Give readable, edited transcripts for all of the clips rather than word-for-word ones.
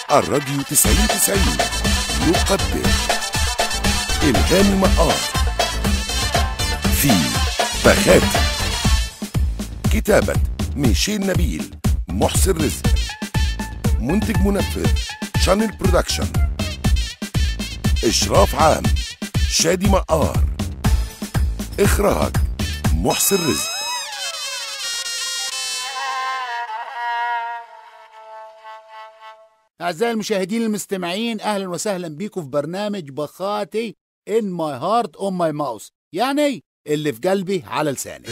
الراديو 90 يقدم إلهام مقار في بخاتي. كتابة ميشيل نبيل، محسن رزق. منتج منفذ شانل برودكشن. إشراف عام شادي مقار. إخراج محسن رزق. أعزائي المشاهدين المستمعين، أهلا وسهلا بيكم في برنامج بخاتي In my heart on my mouth، يعني اللي في قلبي على لساني.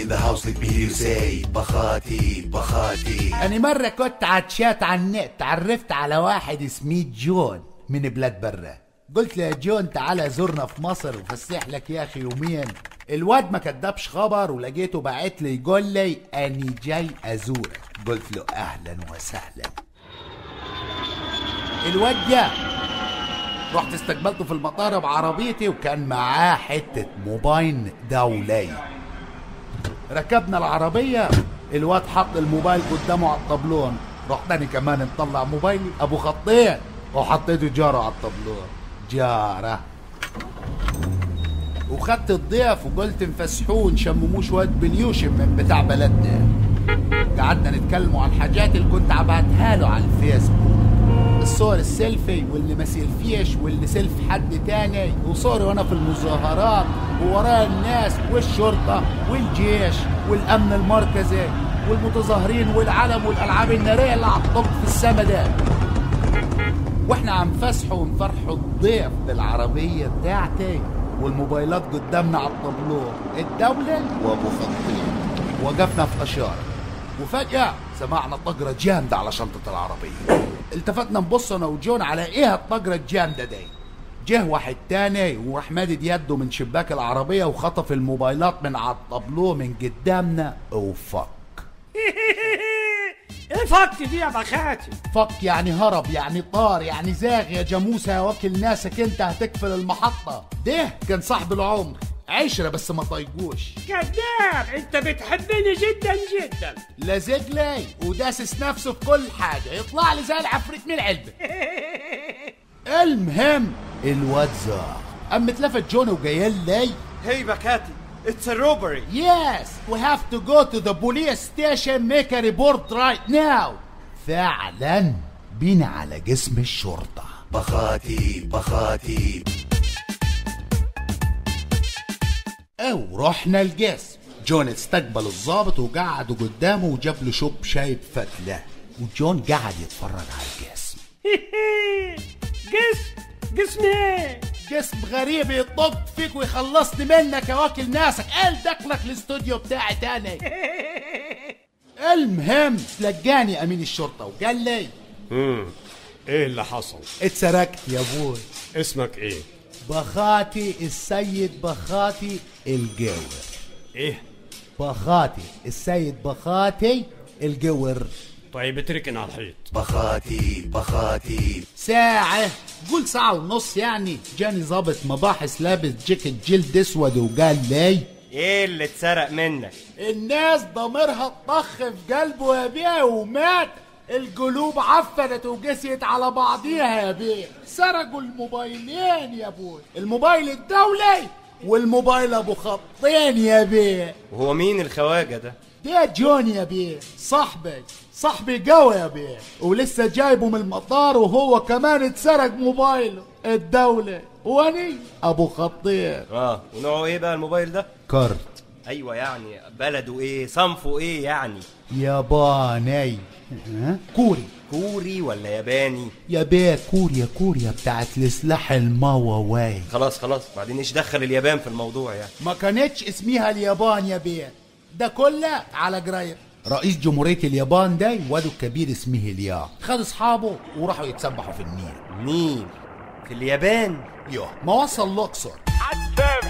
بخاتي أنا مرة كنت عاتشات على النت، تعرفت على واحد اسمه جون من بلاد برا. قلت له يا جون تعالى زورنا في مصر وفسح لك يا أخي يومين. الواد ما كدبش خبر ولقيته بعت لي يقول لي أني جاي أزورك. قلت له أهلا وسهلا. الواد جه، رحت استقبلته في المطار بعربيتي وكان معاه حتة موبايل دولي. ركبنا العربية، الواد حط الموبايل قدامه على الطبلون، رحت أنا كمان مطلع موبايلي أبو خطين وحطيته جارة على الطبلون. جارة وخدت الضيف وقلت نفسحوه نشمموه شوية بليوشن من بتاع بلدنا. قعدنا نتكلموا عن الحاجات اللي كنت عبعتها له على الفيسبوك، الصور السيلفي واللي ما سيلفيش واللي سيلف حد تاني، وصوري وانا في المظاهرات وورايا الناس والشرطة والجيش والامن المركزي والمتظاهرين والعلم والالعاب النارية اللي عطلق في السما ده، واحنا عم فسحوا ونفرحوا الضيف بالعربية بتاعتي والموبايلات قدامنا على الطابلو الدولة وابو خطين. وقفنا في اشارة وفجأة سمعنا طقرة جامدة على شنطة العربية. التفتنا نبص انا وجون على ايه الطقرة الجامدة دي. جه واحد تاني وراح مادد يده من شباك العربية وخطف الموبايلات من على الطابلو من قدامنا وفك. ايه فك دي يا بخاتي؟ فك يعني هرب، يعني طار، يعني زاغ يا جاموسة يا واكل ناسك، انت هتقفل المحطة. ده كان صاحب العمر، عشرة بس ما طيقوش. كذاب، انت بتحبني جدا جدا. لازق لي وداسس نفسه في كل حاجة، يطلع لي زي العفريت من العلبة. المهم الواد زاغ، قام اتلفت جون وجايل لي Hey بكاتي, it's a robbery. Yes, we have to go to the police station, make a report right now. فعلا بينا على جسم الشرطة. بخاتي او رحنا القسم. جون استقبل الضابط وقعدوا قدامه وجاب له شوب شاي بفتله، وجون قعد يتفرج على القسم. قسم ايه؟ قسم غريب يطق فيك ويخلصني منك يا واكل ناسك. قال دخلك الاستوديو بتاعي تاني. المهم لقاني امين الشرطة وقال لي ايه اللي حصل؟ اتسرقت يا ابوي. اسمك ايه؟ بخاتي السيد بخاتي الجور. ايه؟ بخاتي السيد بخاتي الجور. طيب اتركن على الحيط. بخاتي ساعة، قول ساعة ونص يعني. جاني ضابط مباحث لابس جاكيت جلد اسود وقال لي ايه اللي اتسرق منك؟ الناس ضميرها اتطخ في قلبه يا بيه ومات. القلوب عفنت وقسيت على بعضيها يا بيه. سرقوا الموبايلين يا ابوي، الموبايل الدولي والموبايل ابو خطين يا بيه. وهو مين الخواجة ده؟ ده جون يا بيه، صاحبي قوي يا بيه، ولسه جايبه من المطار وهو كمان اتسرق موبايله الدولة واني ابو خطين. ونوعه ايه بقى الموبايل ده؟ كارت. ايوه يعني بلده ايه؟ صنفه ايه يعني؟ ياباني. كوري ولا ياباني؟ يا بيه كوريا بتاعت السلاح الماواواي. خلاص بعدين ايش دخل اليابان في الموضوع يعني؟ ما كانتش اسميها اليابان يا بيه، ده كله على قرايب رئيس جمهورية اليابان ده وده الكبير اسمه اليا. خد اصحابه وراحوا يتسبحوا في النيل. في اليابان؟ يوه ما وصل الأقصر. عتفهم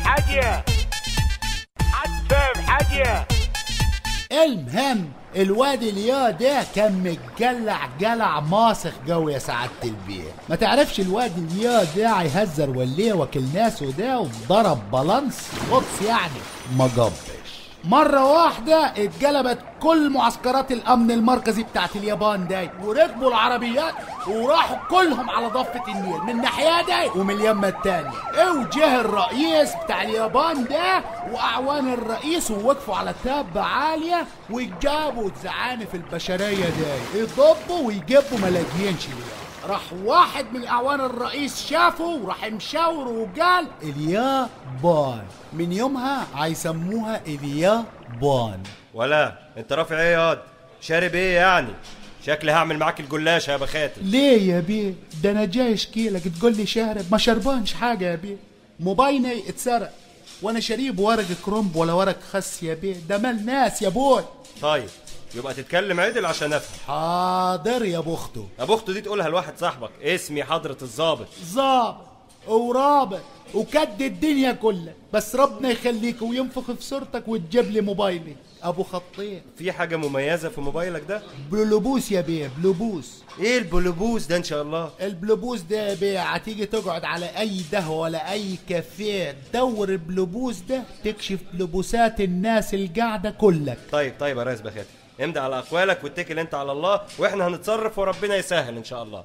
حاجة. المهم الواد اليا ده كان متقلع ماسخ قوي يا سعادة البيه. ما تعرفش الواد اليا ده هيهزر وليه وكل ناسه ده وضرب بالانس قدس يعني ما قبش. مرة واحدة اتجلبت كل معسكرات الأمن المركزي بتاعت اليابان داي، وركبوا العربيات وراحوا كلهم على ضفة النيل من ناحية داي ومن اليمة التانية. وجه الرئيس بتاع اليابان ده وأعوان الرئيس ووقفوا على تابة عالية وجابوا الزعانف البشرية داي يضبوا ويجيبوا ملايين شليان. راح واحد من أعوان الرئيس شافه وراح مشاور وقال اليابان، من يومها هيسموها اليابان. ولا انت رافع ايه ياض؟ شارب ايه يعني؟ شكلي هعمل معاك الجلاشة يا بخاتي. ليه يا بيه؟ ده انا جاي اشكيلك تقول لي شارب؟ ما شربانش حاجة يا بيه، موبايلي اتسرق وانا شريب ورق كرومب ولا ورق خس يا بيه، ده مال ناس يا بوي. طيب يبقى تتكلم عدل عشان افهم. حاضر يا بوختو. ابو اخته دي تقولها لواحد صاحبك، اسمي حضرة الضابط. ظابط ورابط وكد الدنيا كلها، بس ربنا يخليك وينفخ في صورتك وتجيب لي موبايلي ابو خطين. في حاجة مميزة في موبايلك ده؟ بلوبوس يا بيه، بلوبوس. ايه البلوبوس ده ان شاء الله؟ البلوبوس ده يا بيه هتيجي تقعد على اي قهوه ولا اي كافيه تدور البلوبوس ده تكشف بلوبوسات الناس القاعده كلك. طيب يا ريس بخاتي، امضي على اقوالك واتكل انت على الله واحنا هنتصرف وربنا يسهل ان شاء الله.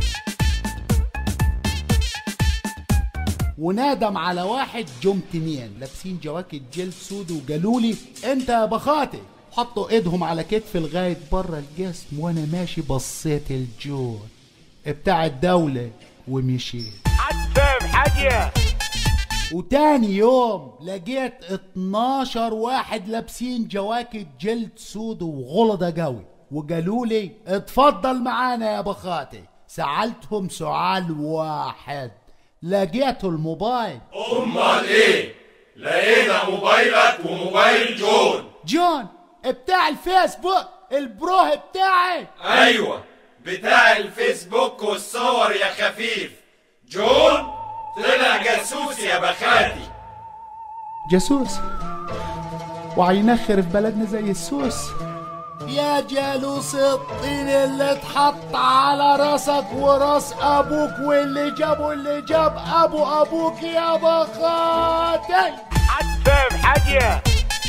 ونادم على واحد جم تنين لابسين جواكت جلد سود وقالوا لي انت يا بخاتي. حطوا ايدهم على كتفي لغايه بره الجسم وانا ماشي بصيت الجون بتاع الدوله ومشيت. حد حاجه. وتاني يوم لقيت 12 واحد لابسين جواكت جلد سود وغلطة قوي وقالوا لي اتفضل معانا يا بخاتي. سألتهم سؤال واحد، لقيتوا الموبايل. امال ايه؟ لقينا موبايلك وموبايل جون بتاع الفيسبوك، البروه بتاعي. ايوه بتاع الفيسبوك والصور يا خفيف. جون طلع جاسوس يا بخاتي. جاسوس وهينخر في بلدنا زي السوس. يا جالوس الطين اللي اتحط على راسك وراس ابوك واللي جاب ابوك يا بخاتي. حد فاهم حاجه.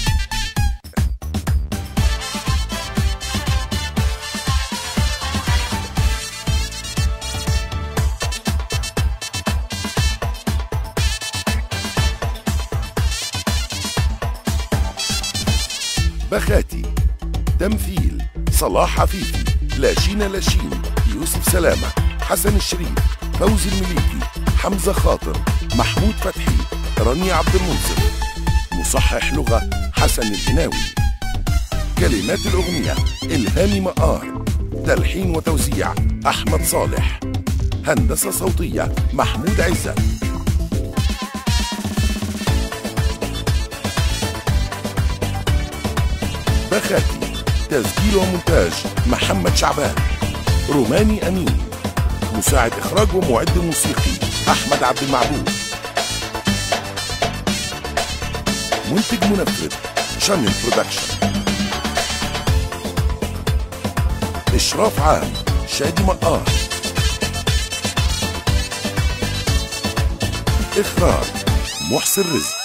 بخاتي. تمثيل صلاح عفيفي، لاشين، يوسف سلامة، حسن الشريف، فوزي المليكي، حمزة خاطر، محمود فتحي، رانيا عبد المنصف. مصحح لغة حسن القناوي. كلمات الأغنية إلهامي مقار. تلحين وتوزيع أحمد صالح. هندسة صوتية محمود عزت. بخاتي. تسجيل ومونتاج محمد شعبان. روماني أمين. مساعد إخراج ومعد موسيقي أحمد عبد المعبود. منتج منفذ شانل برودكشن. إشراف عام شادي مقار. إخراج محسن رزق.